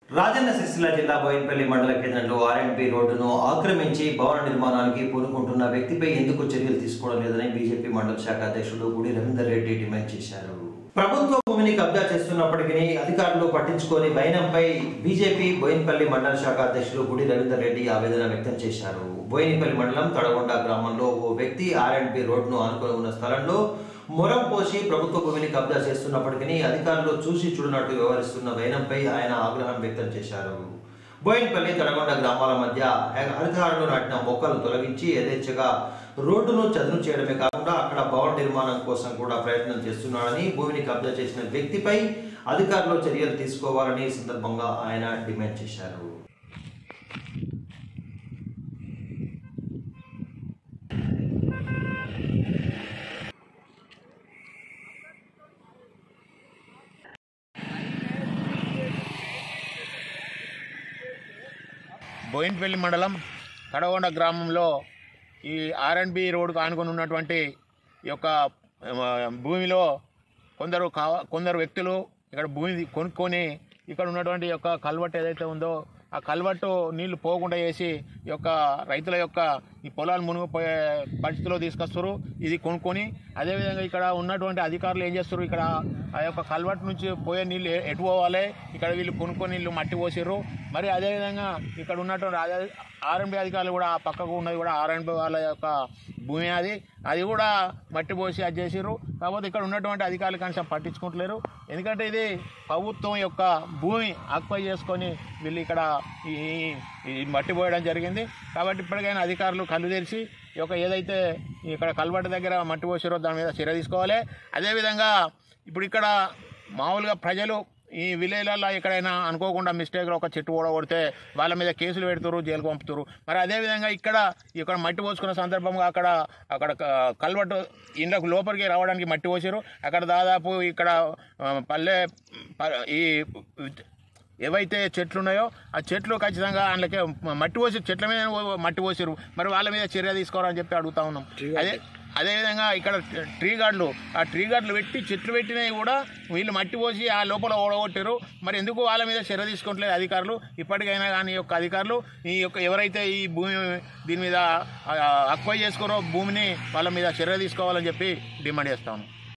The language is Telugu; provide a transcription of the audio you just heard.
రాజన్న సిరిసిల్ల జిల్లా బోయినపల్లి మండల కేంద్రంలో ఆర్ఎండ్బి రోడ్డును ఆక్రమించి భవన నిర్మాణానికి పూనుకుంటున్న వ్యక్తిపై ఎందుకు చర్యలు తీసుకోవడం లేదని బీజేపీ మండల శాఖ అధ్యక్షుడు గుడి రవీందర్ రెడ్డి డిమాండ్ చేశారు. ప్రభుత్వ భూమిని కబ్జా చేస్తున్నప్పటికీ అధికారులు పట్టించుకొని వైనంపై బీజేపీ బోయినపల్లి మండల శాఖ అధ్యక్షుడు గుడి రవీందర్ రెడ్డి ఆవేదన వ్యక్తం చేశారు. బోయినపల్లి మండలం తడగొండ గ్రామంలో ఓ వ్యక్తి ఆర్ఎండ్బి రోడ్డును ఆనుకొని ఉన్న స్థలంలో మొరం పోసి ప్రభుత్వ భూమిని కబ్జా చేస్తున్నప్పటికీ అధికారులు చూసి చూడనట్టు వ్యవహరిస్తున్న వైనంపై ఆయన ఆగ్రహం వ్యక్తం చేశారు. బోయినపల్లి తడగొండ గ్రామాల మధ్య అధికారులు నాటిన మొక్కలను తొలగించి యథేచ్ఛగా రోడ్డును చదును చేయడమే కాకుండా అక్కడ భవన నిర్మాణం కోసం కూడా ప్రయత్నం చేస్తున్నాడని, భూమిని కబ్జా చేసిన వ్యక్తిపై అధికారులు చర్యలు తీసుకోవాలని ఈ సందర్భంగా ఆయన డిమాండ్ చేశారు. బోయినపల్లి మండలం తడగొండ గ్రామంలో ఈ ఆర్ఎండ్బి రోడ్డుకు ఆనుకొని ఉన్నటువంటి ఈ యొక్క భూమిలో కొందరు వ్యక్తులు ఇక్కడ భూమి కొనుక్కొని ఇక్కడ ఉన్నటువంటి యొక్క కల్వర్ట్ ఏదైతే ఉందో ఆ కల్వర్టు నీళ్లు పోకుండా చేసి ఈ యొక్క రైతుల యొక్క ఈ పొలాలు మునిగిపోయే పరిస్థితిలో తీసుకొస్తారు. ఇది కొనుక్కొని అదేవిధంగా ఇక్కడ ఉన్నటువంటి అధికారులు ఏం చేస్తారు, ఇక్కడ ఆ యొక్క కల్వర్ట్ నుంచి పోయే నీళ్ళు ఎటు పోవాలి, ఇక్కడ వీళ్ళు కొనుక్కొని నీళ్ళు మట్టి పోసిర్రు. మరి అదేవిధంగా ఇక్కడ ఉన్నటువంటి ఆర్ఎండ్బి అధికారులు కూడా ఆ పక్కకు ఉన్నది కూడా ఆర్ఎండ్బి వాళ్ళ యొక్క భూమి, అది కూడా మట్టి పోసి అది చేసిర్రు. కాకపోతే ఇక్కడ ఉన్నటువంటి అధికారులు కనీసం పట్టించుకుంటలేరు. ఎందుకంటే ఇది ప్రభుత్వం యొక్క భూమి ఆక్యుపై చేసుకొని వీళ్ళు ఇక్కడ ఈ మట్టి పోయడం జరిగింది. కాబట్టి ఇప్పటికైనా అధికారులు కళ్ళు తెరిచి ఈ యొక్క ఏదైతే ఇక్కడ కల్వర్ట్ దగ్గర మట్టి పోసిరో దాని మీద చర్య తీసుకోవాలి. అదేవిధంగా ఇప్పుడు ఇక్కడ మామూలుగా ప్రజలు ఈ విలేజ్లలో ఎక్కడైనా అనుకోకుండా మిస్టేక్లో ఒక చెట్టు ఓడగొడితే వాళ్ళ మీద కేసులు పెడుతురు, జైలుకు పంపుతారు. మరి అదేవిధంగా ఇక్కడ మట్టి పోసుకున్న సందర్భంగా అక్కడ కల్వర్టు ఇండ్లకు లోపలికి రావడానికి మట్టి పోసారు. అక్కడ దాదాపు ఇక్కడ ఈ ఏవైతే చెట్లు ఉన్నాయో ఆ చెట్లు ఖచ్చితంగా అందులోకే మట్టి పోసి చెట్ల మీద మట్టి పోసారు. మరి వాళ్ళ మీద చర్య తీసుకోవాలని చెప్పి అడుగుతా ఉన్నాం. అదేవిధంగా ఇక్కడ ఆ ట్రీ గార్డులు పెట్టి చెట్లు పెట్టినవి కూడా వీళ్ళు మట్టి పోసి ఆ లోపల ఓడగొట్టారు. మరి ఎందుకు వాళ్ళ మీద చర్య తీసుకోవట్లేదు అధికారులు? ఇప్పటికైనా కానీ ఈ యొక్క అధికారులు ఈ యొక్క ఎవరైతే ఈ భూమి దీని మీద అక్వైర్ చేసుకోరో భూమిని వాళ్ళ మీద చర్య తీసుకోవాలని చెప్పి డిమాండ్ చేస్తాము.